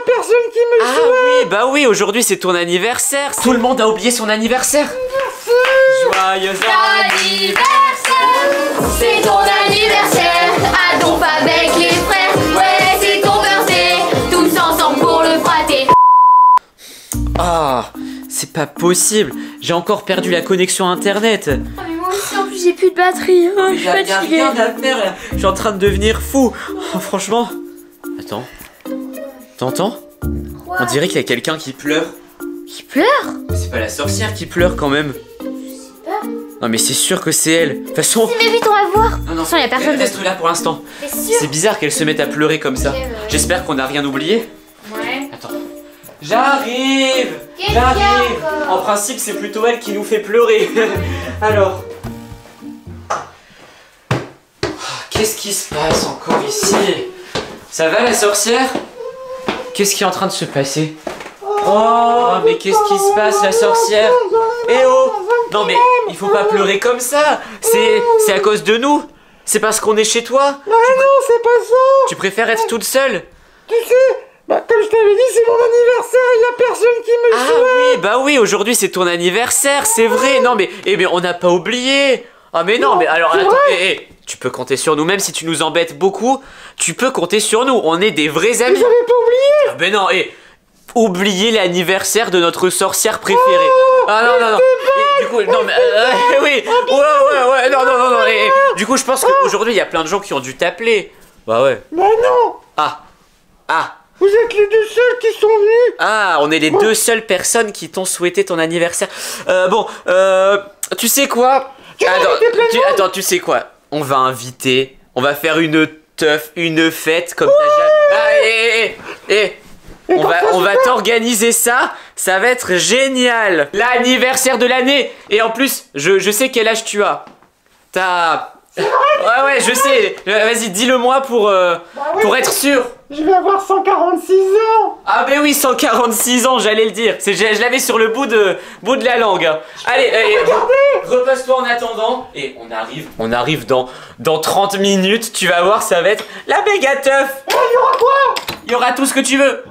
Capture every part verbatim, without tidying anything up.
a personne qui me Ah souhaite. oui, bah oui, aujourd'hui c'est ton anniversaire. Tout le monde a oublié son anniversaire. Joyeux Anniversaire, c'est ton anniversaire. À donc avec les frères. Ouais, c'est ton birthday. Tous ensemble pour le fêter. Ah, c'est pas possible. J'ai encore perdu la connexion internet. Ah mais moi aussi en plus j'ai plus de batterie. Oh, je suis Y a, y a fatiguée. rien à faire là. Je suis en train de devenir fou. Oh, franchement. Attends. T'entends? Quoi? On dirait qu'il y a quelqu'un qui pleure. Qui pleure? C'est pas la sorcière qui pleure quand même. Non mais c'est sûr que c'est elle. De toute façon. Mais vite on va voir. Non non, Sinon, y a personne. reste là pour l'instant. T'es sûr? C'est bizarre qu'elle se mette à pleurer comme ça. Ok, bah ouais. J'espère qu'on n'a rien oublié. Ouais. Attends. J'arrive. Qu'est-ce qu'il y a J'arrive. encore? En principe c'est plutôt elle qui nous fait pleurer. Alors. Qu'est-ce qui se passe encore ici? Ça va la sorcière? Qu'est-ce qui est en train de se passer? Oh, mais qu'est-ce qui se passe la sorcière? Eh oh! Non mais il faut pas pleurer comme ça. C'est c'est à cause de nous. C'est parce qu'on est chez toi. Ah non, c'est pas ça. Tu préfères être toute seule? Tu sais, bah comme je t'avais dit, c'est mon anniversaire, il y a personne qui me Ah souhaite. oui, bah oui, aujourd'hui c'est ton anniversaire, c'est vrai. Non mais eh mais on n'a pas oublié. Ah mais non, mais alors c'est attends, vrai. eh, eh, tu peux compter sur nous même si tu nous embêtes beaucoup. Tu peux compter sur nous. On est des vrais amis. Vous avez pas oublié? Ah mais non, et oublier l'anniversaire de notre sorcière préférée. Ah non non non. Et du coup, non mais euh, euh, oui. Ouais ouais ouais. Non non non non. Et, et, du coup, je pense qu'aujourd'hui il y a plein de gens qui ont dû t'appeler. Bah ouais. Mais non. Ah ah. Vous êtes les deux seuls qui sont venus. Ah, on est les deux seules personnes qui t'ont souhaité ton anniversaire. Euh, bon, euh, tu sais quoi? Tu vas Attends, inviter plein de tu, monde. attends, tu sais quoi? On va inviter, on va faire une teuf, une fête comme t'as jamais. Ah, eh, eh, eh. On comme va, ça, on c'est va quoi? t'organiser ça, ça va être génial. L'anniversaire de l'année. Et en plus, je, je sais quel âge tu as. T'as... Ouais, ouais, je sais. Euh, Vas-y, dis-le-moi pour, euh, Bah oui. pour être sûr. Je vais avoir cent quarante-six ans. Ah ben oui, cent quarante-six ans, j'allais le dire. C'est, je je l'avais sur le bout de, bout de la langue. hein. Allez, allez, re- repasse-toi en attendant. Et on arrive, on arrive dans, dans trente minutes. Tu vas voir, ça va être la méga teuf. Et il y aura quoi? Il y aura tout ce que tu veux.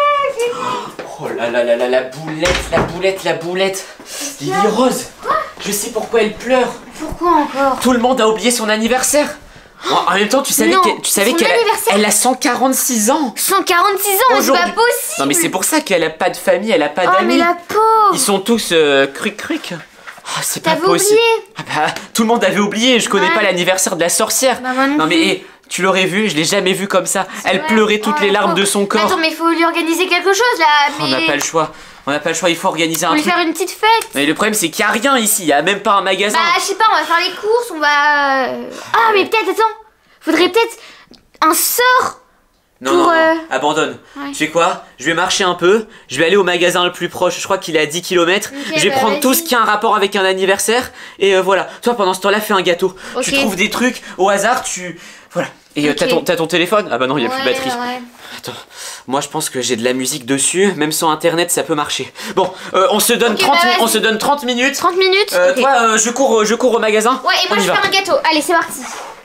Oh là là là là, la boulette, la boulette, la boulette. Lily Rose, je sais pourquoi elle pleure. Pourquoi encore? Tout le monde a oublié son anniversaire. En en même temps, tu savais Non, qu'elle, tu savais son qu'elle a, anniversaire. elle a cent quarante-six ans. cent quarante-six ans, mais c'est Aujourd'hui. pas possible. Non mais c'est pour ça qu'elle a pas de famille, elle a pas Oh d'amis. mais la pauvre. Ils sont tous euh, cruc cruc. Ah, c'est pas T'avais possible. oublié. Ah bah, tout le monde avait oublié, je connais Ouais. pas l'anniversaire de la sorcière. Bah, moi non non mais plus. hé, tu l'aurais vu, je l'ai jamais vu comme ça. Elle Ouais. pleurait toutes Oh, les la larmes pauvre. de son Mais corps. attends, mais il faut lui organiser quelque chose là. On n'a Mais pas le choix. On n'a pas le choix, il faut organiser faut un lui truc. faire une petite fête. Mais le problème c'est qu'il y a rien ici, il y a même pas un magasin. Bah je sais pas, on va faire les courses, on va. euh, Ah mais peut-être, attends, faudrait peut-être un sort. non, pour, non, non, euh, abandonne. Ouais. Tu sais quoi? Je vais marcher un peu, je vais aller au magasin le plus proche, je crois qu'il est à dix kilomètres. Ok, je vais bah, prendre tout vas-y. ce qui a un rapport avec un anniversaire. Et euh, voilà, toi pendant ce temps-là, fais un gâteau. Ok. Tu trouves des trucs au hasard, tu... Voilà. Et euh, Ok. t'as ton, t'as ton téléphone? Ah bah non, il y a plus de Ouais, batterie. ouais. Attends, moi je pense que j'ai de la musique dessus, même sans internet ça peut marcher. Bon, euh, on se donne Ok, trente bah, mi- on vas-y. se donne trente minutes. trente minutes. Euh, Ok. Toi, euh, je cours, je cours au magasin. Ouais, et moi On y je va. fais un gâteau. Allez, c'est parti.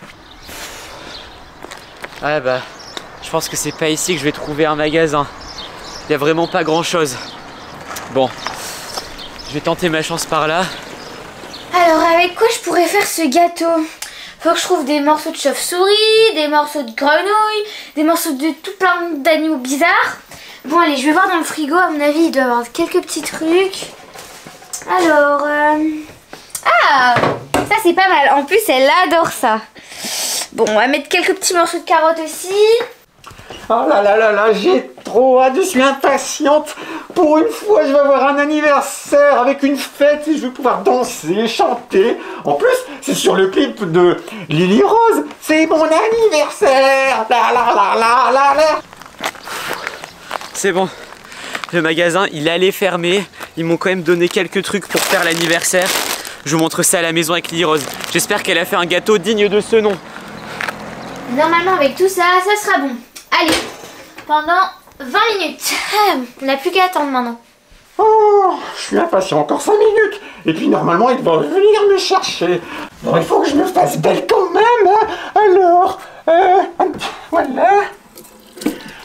Ouais bah, je pense que c'est pas ici que je vais trouver un magasin. Il y a vraiment pas grand chose. Bon, je vais tenter ma chance par là. Alors, avec quoi je pourrais faire ce gâteau? Faut que je trouve des morceaux de chauve-souris, des morceaux de grenouille, des morceaux de tout plein d'animaux bizarres. Bon, allez, je vais voir dans le frigo. À mon avis, il doit y avoir quelques petits trucs. Alors, euh... ah, ça c'est pas mal. En plus, elle adore ça. Bon, on va mettre quelques petits morceaux de carottes aussi. Oh là là là là, j'ai trop hâte, je suis impatiente. Pour une fois, je vais avoir un anniversaire avec une fête et je vais pouvoir danser, chanter. En plus, c'est sur le clip de Lily Rose. C'est mon anniversaire. La la la la la la. C'est bon, le magasin il allait fermer. Ils m'ont quand même donné quelques trucs pour faire l'anniversaire. Je vous montre ça à la maison avec Lily Rose. J'espère qu'elle a fait un gâteau digne de ce nom. Normalement, avec tout ça, ça sera bon. Allez, pendant vingt minutes. Ah, on n'a plus qu'à attendre maintenant. Oh, je suis impatient, encore cinq minutes. Et puis normalement, il va venir me chercher. Bon, il faut que je me fasse belle quand même. Hein. Alors, euh, voilà.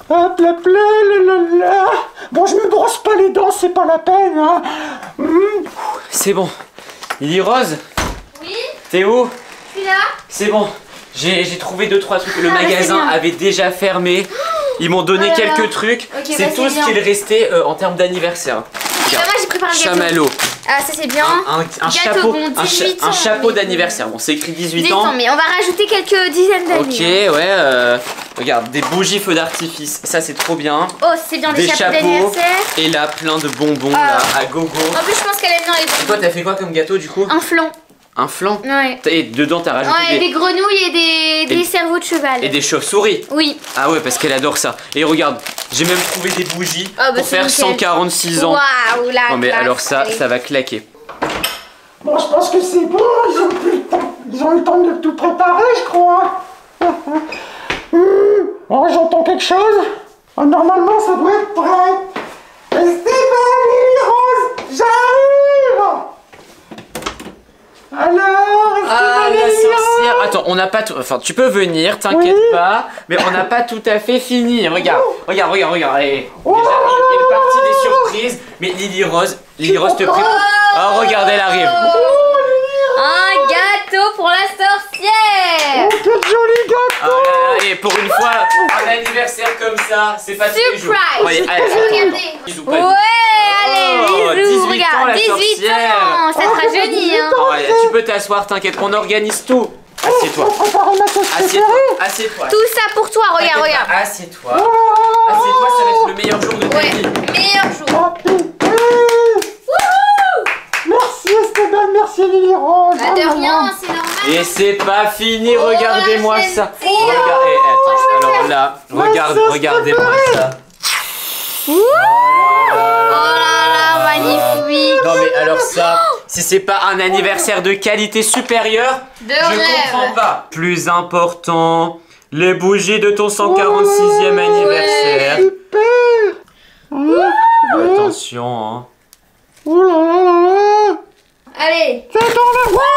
Hop là, là, là, là. Bon, je me brosse pas les dents, c'est pas la peine. Hein. Mmh. C'est bon. Lily Rose, Oui, t'es où? je suis là. C'est bon. J'ai trouvé deux trois trucs. Le Ah, magasin avait déjà fermé. Ils m'ont donné Oh là quelques là. trucs. Ok, c'est bah, tout c'est ce qu'il bien. restait euh, en termes d'anniversaire. Et bah, moi j'ai préparé un gâteau. Chamallow. Ah, ça c'est bien. Un, un- un Gâteau, chapeau, bon, un, cha- dix-huit un ans, chapeau mais- d'anniversaire. Bon, c'est écrit dix-huit dix ans. ans, mais on va rajouter quelques dizaines d'années. Ok, ouais. euh, regarde, des bougies feux d'artifice. Ça, c'est trop bien. Oh, c'est bien, des, Des chapeaux chapeaux. d'anniversaire. Et là, plein de bonbons Ah. là, à gogo. En plus, je pense qu'elle aime bien les Et toi, bonbons. t'as fait quoi comme gâteau du coup? Un flan. Un flan. Ouais. Et dedans, t'as rajouté Ouais, des... des grenouilles et des, des Et- cerveaux de cheval. et des chauves-souris. Oui. Ah ouais, parce qu'elle adore ça. Et regarde, j'ai même trouvé des bougies Ah, bah, pour c'est faire nickel. cent quarante-six ans. Waouh, la Non mais classe. alors ça, Allez. ça va claquer. Bon, je pense que c'est bon, ils ont plus le temps. Ils ont eu le temps de tout préparer, je crois. Hum, oh, j'entends quelque chose. Oh, normalement, ça doit être prêt. Esteban, Lily Rose, j'arrive. Alors, Esteban, Ah, la Lily sorcière. Rose. Attends, on n'a pas tout... Enfin, tu peux venir, t'inquiète Oui. pas. Mais on n'a pas tout à fait fini. Regarde, regarde, regarde, regarde. Allez. Oh. Déjà, il est parti des surprises. Mais Lily Rose, Lily Rose te prépare. Oh, regarde, elle arrive. Un gâteau pour la sorcière. Oh, quel joli gâteau. Ah là là, et pour une fois, un anniversaire comme ça, c'est pas tous les jours. Surprise. Allez, allez, Regardez. attends. Bisous, pas Ouais, Oh, allez, bisous. dix-huit ans, Regarde, la dix-huit sorcière. ans. Ça te rajeunit, hein. Oh, allez, tu peux t'asseoir, t'inquiète, on organise tout. Assieds-toi. J'ai préparé ma sauce Assieds-toi. préférée. Assieds-toi. Tout ça pour toi, regarde, T'inquiète regarde. pas, Assieds-toi. Assieds-toi, ça va être le meilleur jour de ta Ouais, vie. meilleur jour. Papi, merci Esteban, merci Lily Rose. Bah, de rien, c'est normal. Et c'est pas fini, Oh, regardez-moi la ça. chaîne. Regardez, attends, alors là, regarde, sauce regardez-moi ça. Oh là là, magnifique. Non mais alors ça, si c'est pas un anniversaire de qualité supérieure, De je rêve. comprends pas. Plus important, les bougies de ton cent quarante-sixième anniversaire. Super. Oh, Attention, hein. oh là là là là. Allez. C'est dans le... Ouais.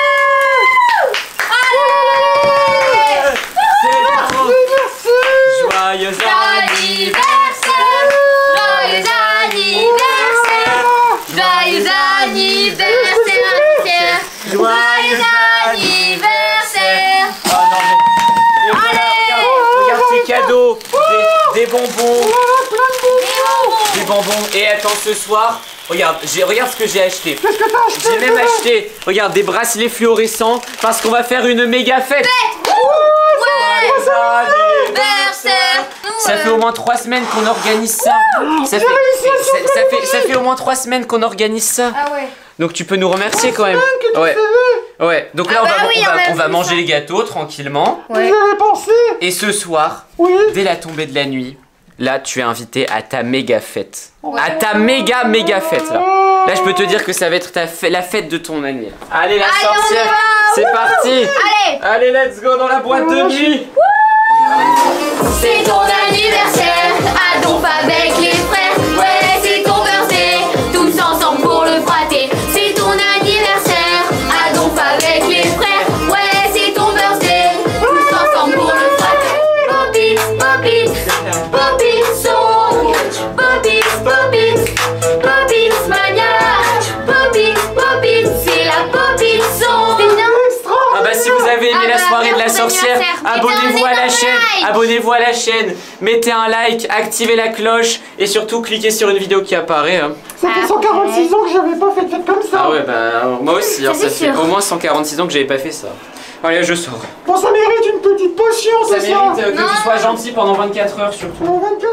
C'est bon. Merci. Joyeux Anniversaire. Joyeux anniversaire. Joyeux anniversaire. Joyeux anniversaire. Oh non mais... Et voilà, regarde, regarde ces cadeaux. Des, des bonbons. Des bonbons. Et attends, ce soir, regarde, j'ai, regarde ce que j'ai acheté. Qu'est-ce que t'as acheté? J'ai même acheté, regarde, des bracelets fluorescents parce qu'on va faire une méga fête. Anniversaire. Ça fait au moins trois semaines qu'on organise ça. Ça fait, ça, ça fait, ça fait au moins trois semaines qu'on organise ça. Ah ouais. Donc tu peux nous remercier quand même. Que tu Ouais, savais. ouais. Donc là Ah on va, bah oui, on on va, a on va vu manger ça. les gâteaux tranquillement. Vous avez pensé? Et ce soir, Oui. dès la tombée de la nuit, là tu es invité à ta méga fête. Ouais. À ta méga méga fête là. Là je peux te dire que ça va être ta fête, la fête de ton année. Allez la Allez, on y sorcière, va. c'est parti. Allez. Allez let's go dans la boîte de nuit. C'est ton anniversaire, à donc avec les frères. Ouais, c'est ton birthday, tous ensemble pour le fêter. C'est ton anniversaire, à donc avec les frères. Ouais, c'est ton birthday, tous ensemble pour le fêter. Popit, popit, popit song, popit, popit, popit mania, popit, popit, c'est la popit song. C'est bien. Ah bah si vous avez aimé Ah la bah, soirée de la bon sorcière, anniversaire. abonnez-vous à la Mettez un chaîne, like. abonnez-vous à la chaîne, mettez un like, activez la cloche et surtout cliquez sur une vidéo qui apparaît. hein. Ça fait cent quarante-six ans que j'avais pas fait de fête comme ça. Ah ouais bah moi aussi, hein, Ça, ça c'est fait sûr. au moins cent quarante-six ans que j'avais pas fait ça. Allez je sors. Bon, ça mérite une petite potion, Ça c'est mérite euh, que Non. tu sois gentil pendant vingt-quatre heures surtout. ça.